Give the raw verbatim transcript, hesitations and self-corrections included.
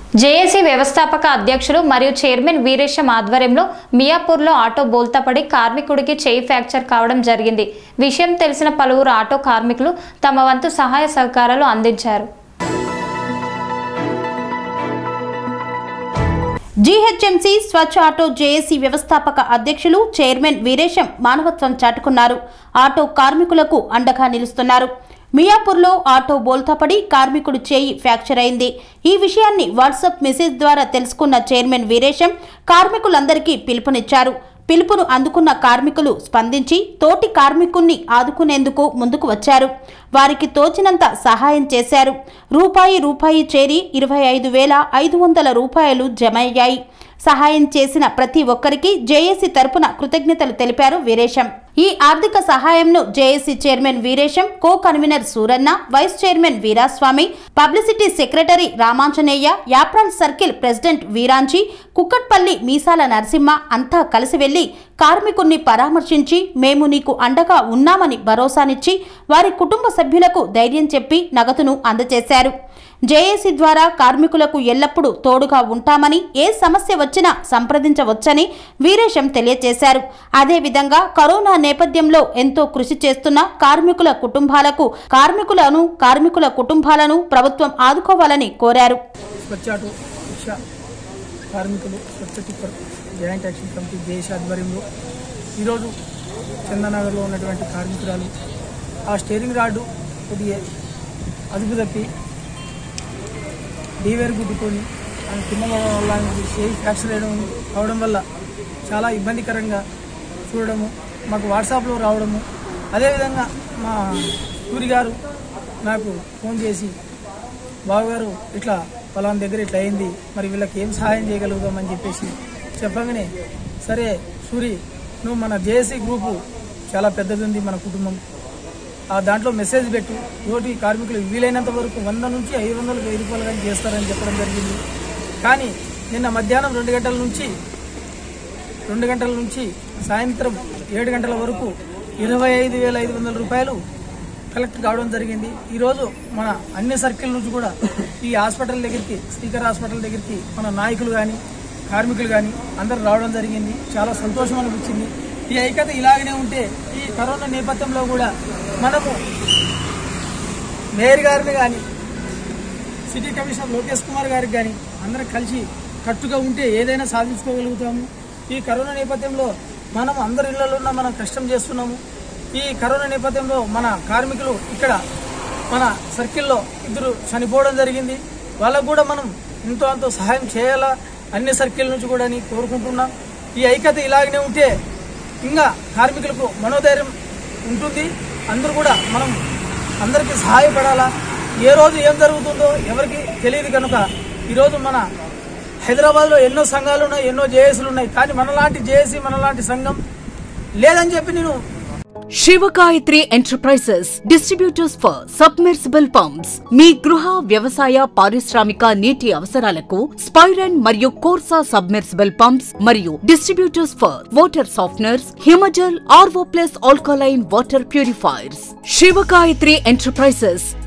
JAC వ్యవస్థాపక అధ్యక్షులు మరియు చైర్మన్ వీరేశం ఆధ్వర్యంలో మియాపూర్లో ఆటో బోల్తాపడి కార్మికుడికి చేయి ఫ్రాక్చర్ కావడం జరిగింది. విషయం తెలిసిన పలువురు ఆటో కార్మికులు తమ వంతు సహాయ సహకారాలు అందించారు. జీహెచ్ఎంసీ స్వచ్ఛ ఆటో జేఏసీ వ్యవస్థాపక అధ్యక్షులు చైర్మన్ వీరేశం మానవత్వం చాటుకున్నారు. ఆటో కార్మికులకు అండగా నిలుస్తున్నారు. మియాపూర్లో ఆటో బోల్తాపడి కార్మికుడు చేయి ఫ్రాక్చర్ అయింది. ఈ విషయాన్ని వాట్సాప్ మెసేజ్ ద్వారా తెలుసుకున్న చైర్మన్ వీరేశం కార్మికులందరికీ పిలుపునిచ్చారు. పిలుపును అందుకున్న కార్మికులు స్పందించి తోటి కార్మికుణ్ణి ఆదుకునేందుకు ముందుకు వచ్చారు. వారికి తోచినంత సహాయం చేశారు. రూపాయి రూపాయి చేరి ఇరవై ఐదు వేల ఐదు వందల రూపాయలు జమ అయ్యాయి. సహాయం చేసిన ప్రతి ఒక్కరికి జేఏసీ తరపున కృతజ్ఞతలు తెలిపారు వీరేశం. ఈ ఆర్థిక సహాయంను JAC chairman Veeresham, co convener Suranna, vice chairman Veeraswamy, publicity secretary Ramanjaneya, Yapral circle president Veeranchi, Kukatpally Meesala Narasimha అంతా కలిసి వెళ్లి కార్మికుణ్ణి పరామర్శించి మేము నీకు అండగా ఉన్నామని భరోసానిచ్చి వారి కుటుంబ సభ్యులకు ధైర్యం చెప్పి నగదును అందజేశారు. జేఏసీ ద్వారా కార్మికులకు ఎల్లప్పుడూ తోడుగా ఉంటామని, ఏ సమస్య వచ్చినా సంప్రదించవచ్చని వీరేశం తెలియజేశారు. అదేవిధంగా కరోనా నేపథ్యంలో ఎంతో కృషి చేస్తున్న కార్మికుల కుటుంబాలకు కార్మికులను కార్మికుల కుటుంబాలను ప్రభుత్వం ఆదుకోవాలని కోరారు. కార్మికులు Swachh tipper joint action committee JAC ఆధ్వర్యంలో ఈరోజు చందనగర్లో ఉన్నటువంటి కార్మికురాలు ఆ స్టీరింగ్ రాడ్డు కొద్దిగా అదుపు తప్పి డీవేర్ గుద్దుకొని ఆయన కింద వల్ల చేయి ఫ్రాక్చర్ అయ్యడం అవడం వల్ల చాలా ఇబ్బందికరంగా చూడడము, మాకు వాట్సాప్లో రావడము, అదేవిధంగా మా సూరి గారు నాకు ఫోన్ చేసి బావగారు ఇట్లా పలానా దగ్గర ఇట్లా అయింది, మరి వీళ్ళకి ఏం సహాయం చేయగలుగుతామని చెప్పేసి చెప్పగానే సరే సూరి నువ్వు మన జేఏసీ గ్రూపు చాలా పెద్దది ఉంది మన కుటుంబం, ఆ దాంట్లో మెసేజ్ పెట్టు, తోటి కార్మికులు వీలైనంత వరకు వంద నుంచి ఐదు వందలకు వెయ్యి రూపాయలు కానీ చేస్తారని చెప్పడం జరిగింది. కానీ నిన్న మధ్యాహ్నం రెండు గంటల నుంచి రెండు గంటల నుంచి సాయంత్రం ఏడు గంటల వరకు ఇరవై ఐదు వేల ఐదు వందల రూపాయలు కలెక్ట్ కావడం జరిగింది. ఈరోజు మన అన్ని సర్కిల్ నుంచి కూడా ఈ హాస్పిటల్ దగ్గరికి, స్పీకర్ హాస్పిటల్ దగ్గరికి మన నాయకులు కానీ కార్మికులు కానీ అందరూ రావడం జరిగింది. చాలా సంతోషం అనిపించింది. ఈ ఐక్యత ఇలాగనే ఉంటే ఈ కరోనా నేపథ్యంలో కూడా మనము మేయర్ గారిని కానీ సిటీ కమిషనర్ లోకేష్ కుమార్ గారికి కానీ అందరం కలిసి కట్టుగా ఉంటే ఏదైనా సాధించుకోగలుగుతాము. ఈ కరోనా నేపథ్యంలో మనం అందరి ఇళ్లలో ఉన్న మనం కష్టం చేస్తున్నాము. ఈ కరోనా నేపథ్యంలో మన కార్మికులు ఇక్కడ మన సర్కిల్లో ఇద్దరు చనిపోవడం జరిగింది. వాళ్ళకు కూడా మనం ఎంతో అంతో సహాయం చేయాలా అన్ని సర్కిల్ నుంచి కూడా అని కోరుకుంటున్నాం. ఈ ఐక్యత ఇలాగనే ఉంటే ఇంకా కార్మికులకు మనోధైర్యం ఉంటుంది. అందరూ కూడా మనం అందరికీ సహాయపడాలా. ఏ రోజు ఏం జరుగుతుందో ఎవరికి తెలియదు కనుక ఈరోజు మన హైదరాబాద్లో ఎన్నో సంఘాలు ఉన్నాయి, ఎన్నో జేఏసీలు ఉన్నాయి, కానీ మనలాంటి జేఏసీ మనలాంటి సంఘం లేదని చెప్పి నేను Shivagayatri enterprises distributors for submersible pumps మీ గృహ వ్యవసాయ పారిశ్రామిక నీటి అవసరాలకు స్పైరన్ మరియు కోర్సా సబ్మెర్సిబుల్ పంప్స్ మరియు distributors for water softeners, Himajal, RO plus alkaline water purifiers. Shivagayatri enterprises